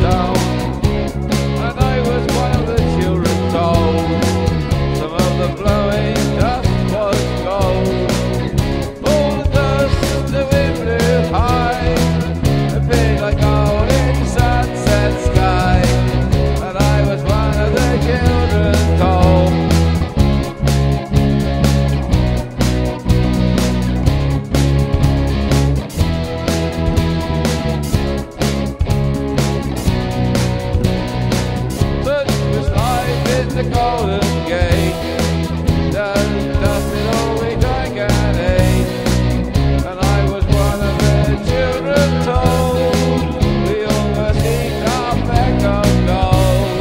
town, and I was one of the children told. Some of the blowing dust was gold. All the dust the wind blew high, appeared like gold in sunset sky, and I was one of the children told. The Golden Gate, dust it all we drank and ate, and I was one of the children told. We all must eat our peck of gold.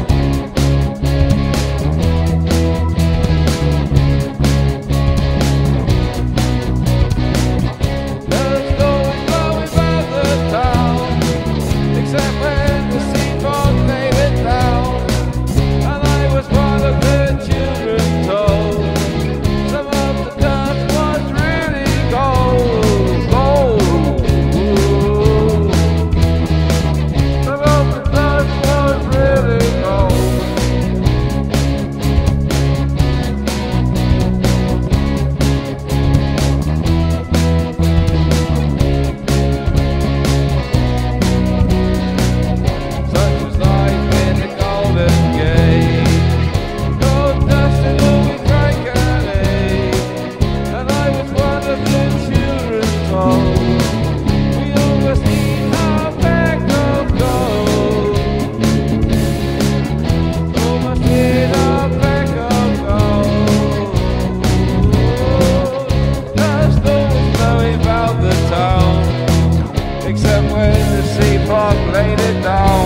There's always blowing round the town, except when the sea fog laid it down. Was one of the children told. Some of the dust was really gold, gold. Some of the dust was really gold. Such was life in the Golden Gate. We always need our peck of gold. Almost need our peck of gold. Dust always blowing about the town, except when the sea fog laid it down.